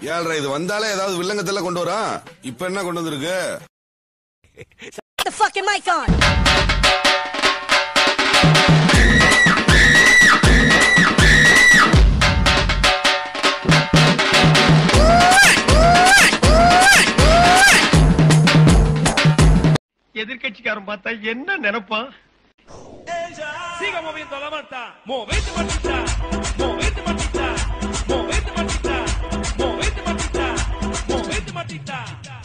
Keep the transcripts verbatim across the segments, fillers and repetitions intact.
ஏழ்ரை இது வந்தாலே ஏதாவது வில்லங்கத்தெல்லாம் கொண்டு வரா. இப்ப என்ன கொண்டு வந்திருக்கு? The fucking mic on. எதிர்கட்சிக்காரன் பார்த்தா என்ன நினைப்பான்? Siga moviendo la manta, movete matita, movete matita, movete matita, movete matita, movete matita.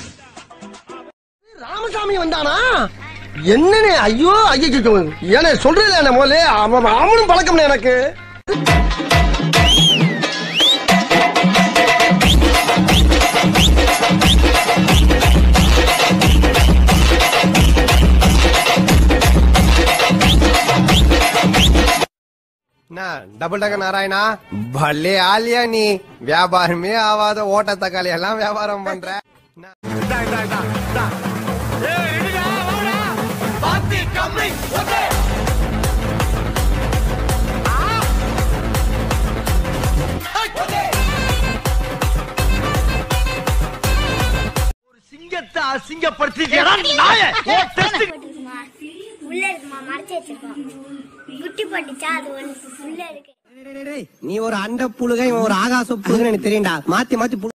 Ramasamy வந்தானா? என்னனே? ஐயோ ஐயோ, ஏனே சொல்றேல என்ன மோலே, அவனும் பழக்கம் எனக்கு. ना डबल डगर नारायणा भले आलिया नी व्यापार में आवाज ओट तकाली एल्लाम व्यापारम बन रहा दा दा दा दा ए इडिगा वाडा बाती कमी ओटे आ ओटे ஒரு சிங்கத்தை அசிங்கப்படுத்திட்டடா நாயே ஓ டெஸ்ட் உள்ள இருக்குமா மறைச்சு வச்சிருக்கோம். குட்டி போட்டுச்சா அது ஒன்னு உள்ள இருக்கு. நீ ஒரு அண்ட புழுகை ஒரு ஆகாச புழுகை எனக்கு தெரியும்டா. மாத்தி மாத்தி